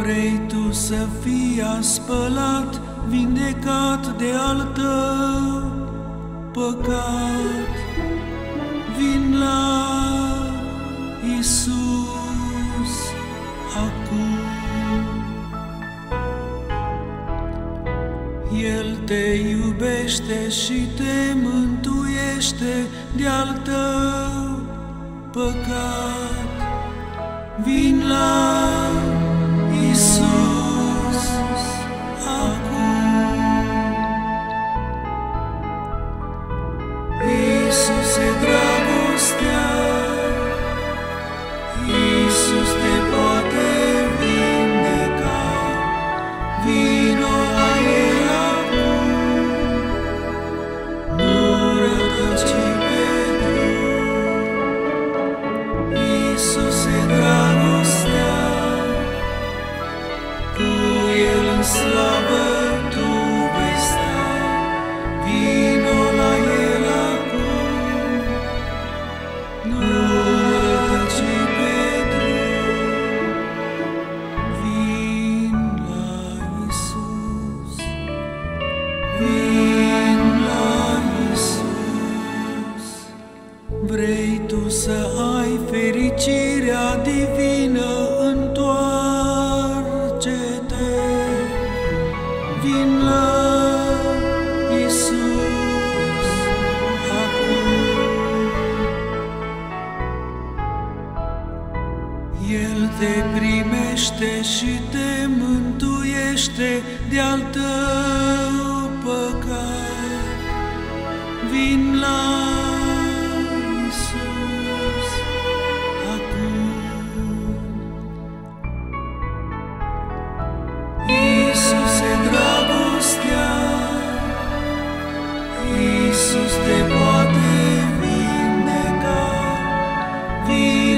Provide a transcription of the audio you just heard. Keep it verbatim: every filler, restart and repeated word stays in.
Vrei tu să fii spălat, vindecat de al tău păcat? Vin la Iisus acum. El te iubește și te mântuiește de al tău păcat. Vin la Iisus acum. Iisus e dragostea, Iisus te poate vindeca. Vino la El acum, nu rătăci pe drum. Iisus e dragostea, cu El în slavă tu vei sta. Vino la El acum, nu rătăci pe drum. Vin la Iisus, vin la Iisus. Vrei tu să ai fericirea divină, întoarce-te. Vin la Iisus acum. El te primește și te mântuiește de al tău păcat. Vin la Iisus acum. Iisus e dragostea, Iisus te poate vindeca. Vin